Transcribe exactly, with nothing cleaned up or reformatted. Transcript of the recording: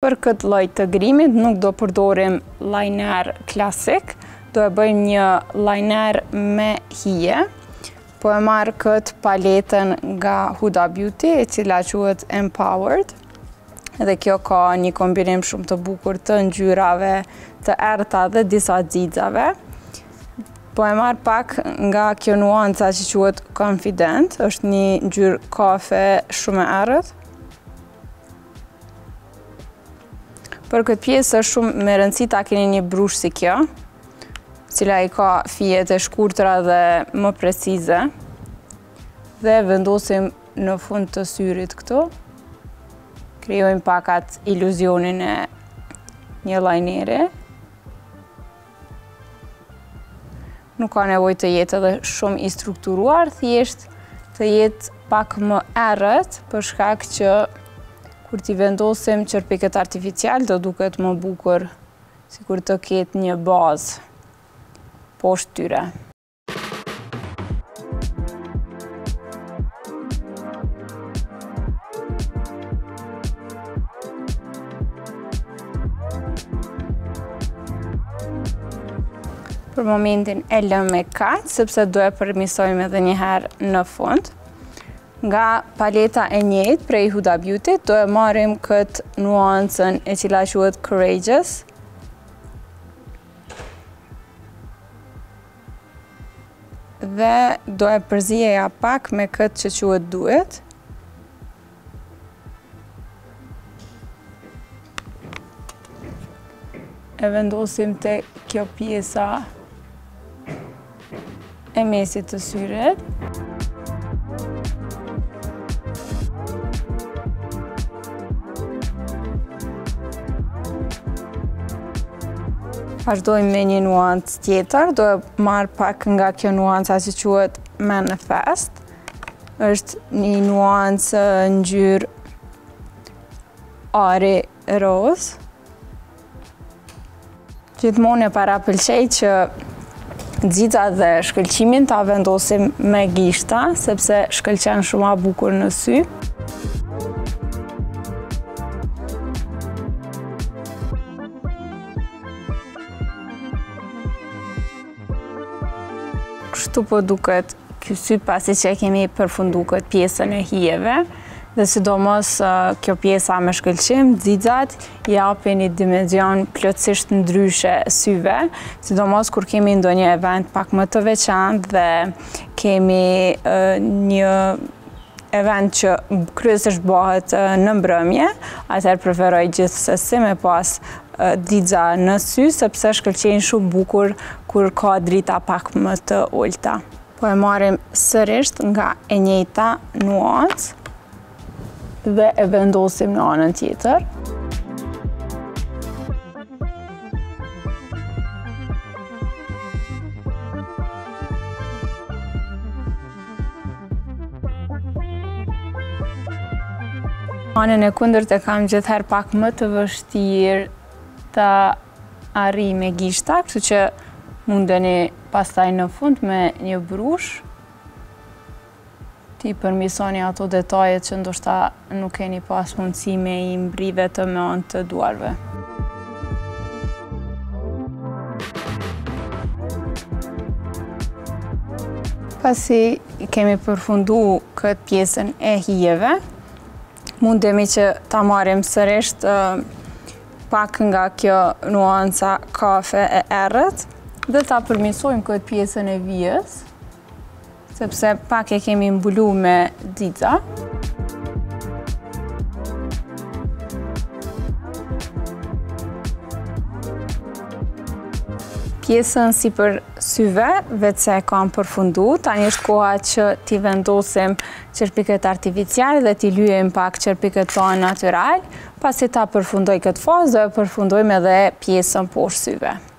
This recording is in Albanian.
Për këtë lloj të grimit nuk do përdorim liner klasik, do e bëjmë një liner me hije. Po e marrë këtë paletën nga Huda Beauty, e cila quhet Empowered. Edhe kjo ka një kombinim shumë të bukur të ngjyrave të errta dhe disa xixave. Po e marrë pak nga kjo nuanca që quhet Confident, është një ngjyrë kafe shumë e errët. Për këtë pjesë është shumë me rëndësi ta keni një brush si kjo, cila i ka fijet e shkurtra dhe më precize. Dhe vendosim në fund të syrit këtu. Krijojmë pak atë iluzionin e një lajneri. Nuk ka nevojë të jetë edhe shumë i strukturuar, thjesht të jetë pak më errët, për shkak që kur t'i vendosim qërpikët artificial, do duket më bukur, sikur të ketë një bazë poshtë tyre. Për momentin e lëm me kaq, sepse do e përmirësojmë edhe një herë në fund. Nga paleta e njëjtë prej Huda Beauty do e marrim këtë nuancën e cila quhet Courageous. Dhe do e përzijeja pak me këtë që quhet Do It. E vendosim te kjo pjesa e mesit të syrit. Vazhdojmë me një nuancë tjetër, do e marr pak nga kjo nuanca që quhet Manifest. Është një nuancë ngjyrë ari roz. Gjithmonë e parapëlqej që xixat dhe shkëlqimin ta vendosim me gishta, sepse shkëlqen shumë ma bukur në sy. Kështu po duket ky sy pasi që e kemi përfundu këtë pjesën e hijeve, dhe sidomos kjo pjesa me shkëlqim, xixat japin një dimension plotësisht ndryshe syve, sidomos kur kemi ndonjë event pak më të veçantë dhe kemi një event që kryesisht bëhet në mbrëmje, atëherë preferoj gjithsesi me pas xixa në sy, sepse shkëlqejnë shumë bukur kur ka drita pak më të ulta. Po e marrim sërish nga e njëjta nuancë dhe e vendosim në anën tjetër. Anën e kundërt e kam gjithherë pak më të vështirë ta arri me gishta, kështu që mundeni pastaj në fund me një brush ti përmirësoni ato detajet që ndoshta nuk keni pas mundësi me i mbri vetëm me anë të duarve. Pasi kemi përfundu këtë pjesën e hijeve, mundemi që ta marrim sërish pak nga kjo nuanca kafe e errët dhe ta përmirësojmë këtë pjesën e vijës, sepse pak e kemi mbulu me xixa. Pjesën sipër syve, vetë se e kam përfundu, tani është koha që t'i vendosim qërpikët artificial dhe t'i lyejmë pak qërpikët tonë natyral. Pasi ta përfundoj këtë fazë, do e përfundojmë edhe pjesën poshtë syve.